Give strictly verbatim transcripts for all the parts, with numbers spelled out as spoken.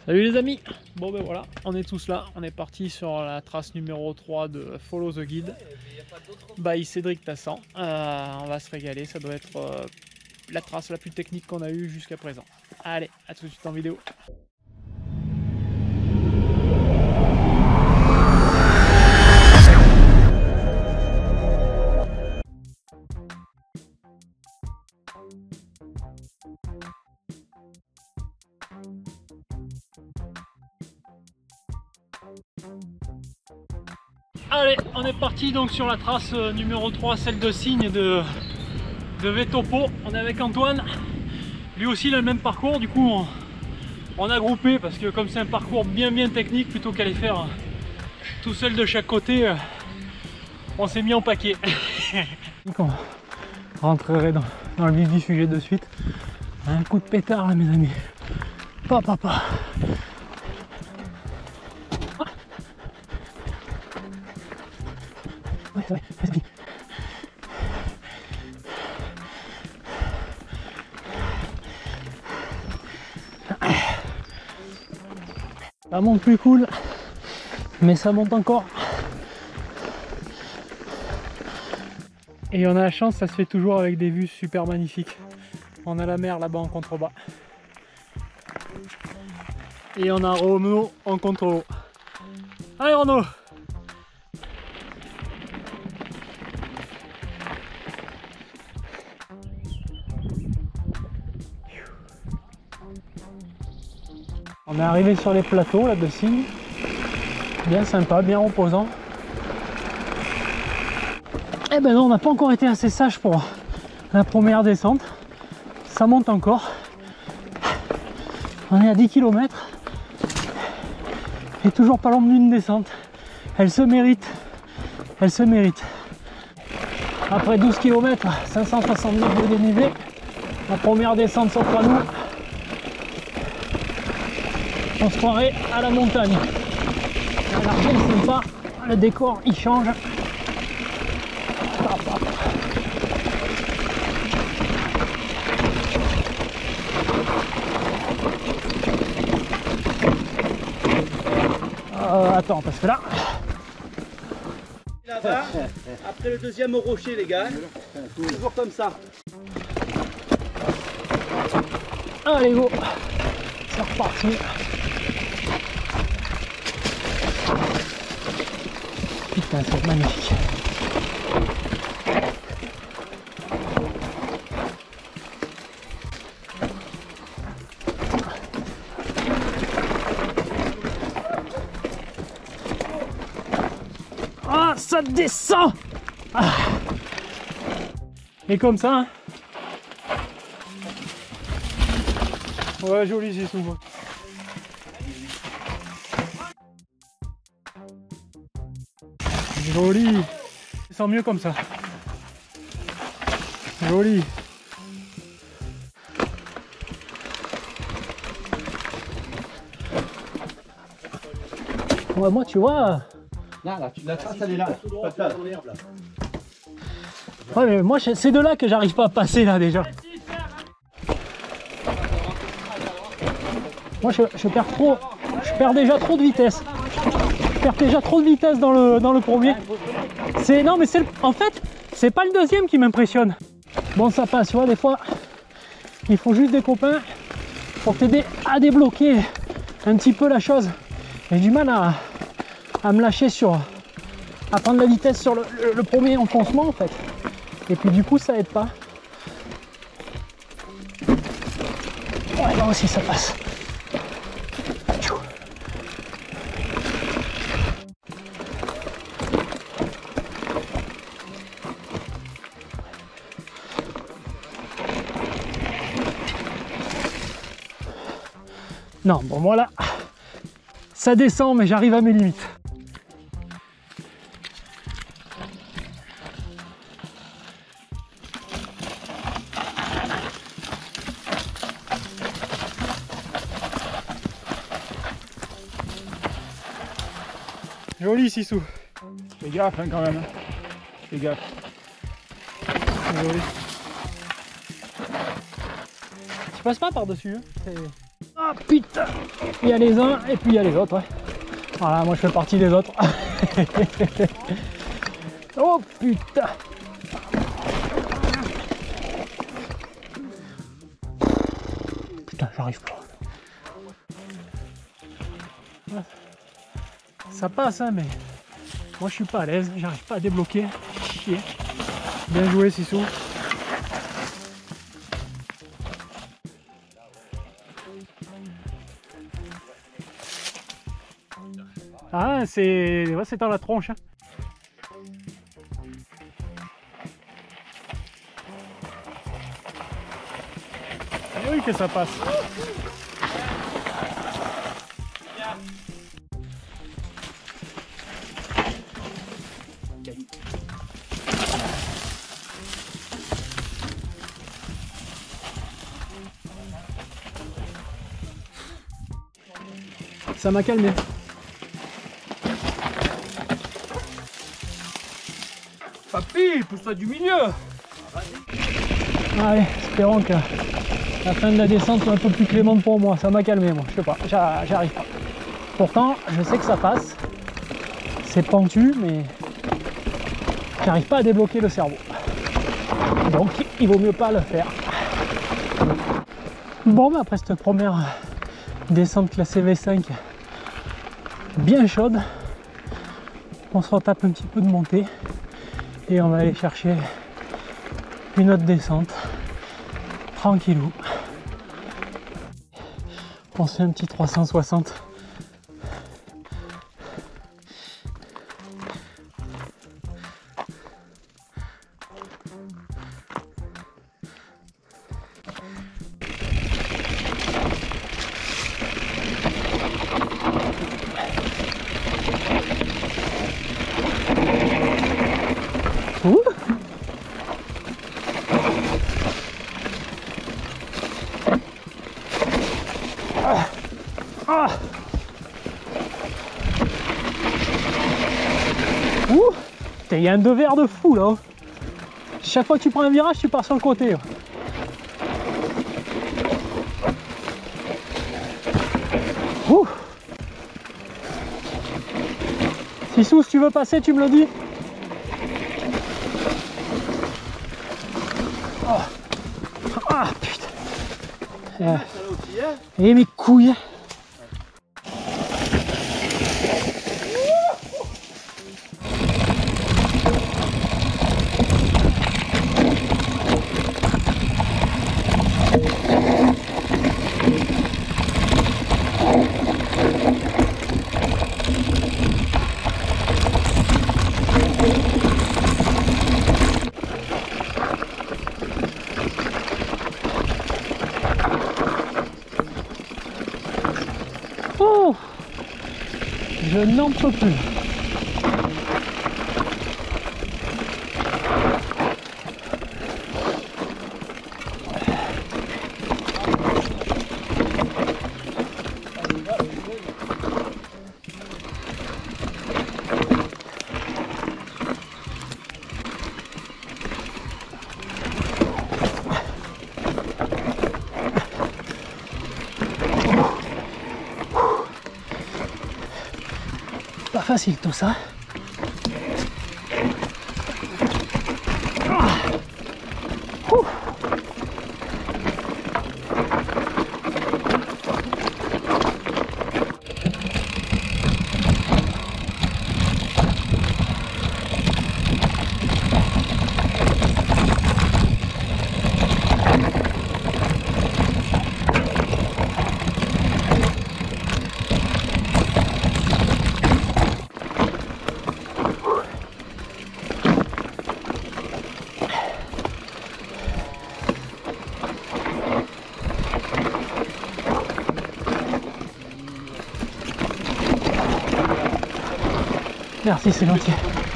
Salut les amis. Bon ben voilà, on est tous là, on est parti sur la trace numéro trois de Follow the Guide by Cédric Tassan. Euh, on va se régaler, ça doit être euh, la trace la plus technique qu'on a eue jusqu'à présent. Allez, à tout de suite en vidéo. Allez, on est parti donc sur la trace numéro trois, celle de Signes de, de Vétopo. On est avec Antoine, lui aussi il a le même parcours, du coup on, on a groupé parce que comme c'est un parcours bien bien technique, plutôt qu'aller faire tout seul de chaque côté, on s'est mis en paquet. On rentrerait dans, dans le vif du sujet de suite. Un coup de pétard là mes amis. Pa, pa, pa. Ouais, ouais, vas-y. Ça monte plus cool, mais ça monte encore. Et on a la chance, ça se fait toujours avec des vues super magnifiques. On a la mer là-bas en contrebas. Et on a Renaud en contre-haut. Allez Renaud! On est arrivé sur les plateaux là de Signes, bien sympa, bien reposant. Eh ben non, on n'a pas encore été assez sage pour la première descente, ça monte encore. On est à dix kilomètres et toujours pas loin d'une descente. Elle se mérite, elle se mérite. Après douze kilomètres, cinq cent soixante-neuf de dénivelé, la première descente s'offre à nous. On se croirait à la montagne. L'argent est sympa, le décor il change. Euh, attends, parce que là. Là-bas, après le deuxième rocher, les gars. Toujours comme ça. Allez, go! C'est reparti. Putain, c'est magnifique. Ah, ça descend! Ah. Et comme ça, hein. Ouais, joli, c'est tout. Joli. Ça sent mieux comme ça. Joli. Ouais, moi, tu vois. Là, là, tu, la trace, elle est là. Pas dans l'herbe, là. Ouais, mais moi, c'est de là que j'arrive pas à passer, là, déjà. Moi, je, je perds trop. Je perds déjà trop de vitesse. Je perds déjà trop de vitesse dans le, dans le premier. C'est non, mais c'est en fait, c'est pas le deuxième qui m'impressionne. Bon, ça passe, tu vois, des fois, il faut juste des copains pour t'aider à débloquer un petit peu la chose. J'ai du mal à, à me lâcher sur, à prendre la vitesse sur le, le, le premier enfoncement, en fait. Et puis du coup, ça aide pas. Ouais, là aussi, ça passe. Non, bon moi là, ça descend mais j'arrive à mes limites. Joli Sissou. Fais gaffe hein, quand même. Fais gaffe. Joli. Tu passes pas par-dessus. Hein. Ah putain, il y a les uns et puis il y a les autres. Ouais. Voilà, moi je fais partie des autres. Oh putain. Putain, j'arrive pas. Ça passe, hein, mais moi je suis pas à l'aise, j'arrive pas à débloquer. Chier. Bien joué, Sissou. Ah, c'est ouais, c'est dans la tronche. Hein. Et oui que ça passe. Ça m'a calmé. Papy, pousse-toi du milieu. Allez, espérons que la fin de la descente soit un peu plus clémente pour moi. Ça m'a calmé, moi. Je sais pas, j'arrive pas. Pourtant, je sais que ça passe. C'est pentu, mais j'arrive pas à débloquer le cerveau. Donc, il vaut mieux pas le faire. Bon, bah après cette première descente classée V cinq, bien chaude, on se retape un petit peu de montée et on va aller chercher une autre descente tranquillou. On se fait un petit trois cent soixante. Ouh. Ah. Ah. Ouh. Il y a un deux verres de fou là. Chaque fois que tu prends un virage, tu pars sur le côté. Ouh. Sissou, si tu veux passer, tu me le dis. Oh. Ah putain. Euh. Et mes couilles. Oh, je n'en peux plus. Pas facile tout ça. Merci, c'est gentil.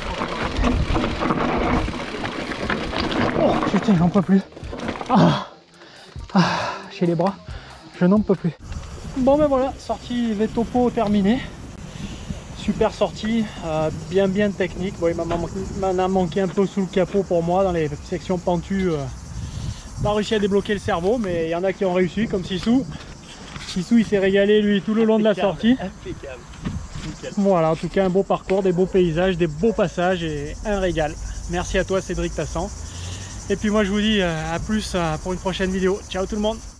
Oh putain, j'en peux plus. Ah, ah, j'ai les bras, je n'en peux plus. Bon ben voilà, sortie V-Topo terminée. Super sortie, euh, bien bien technique. Bon, il m'en a manqué un peu sous le capot pour moi dans les sections pentues. Euh, pas réussi à débloquer le cerveau, mais il y en a qui ont réussi, comme Sissou. Issou il s'est régalé lui tout le long de la sortie. Impeccable. Nickel. Voilà, en tout cas un beau parcours, des beaux paysages, des beaux passages et un régal. Merci à toi Cédric Tassan. Et puis moi je vous dis à plus pour une prochaine vidéo. Ciao tout le monde.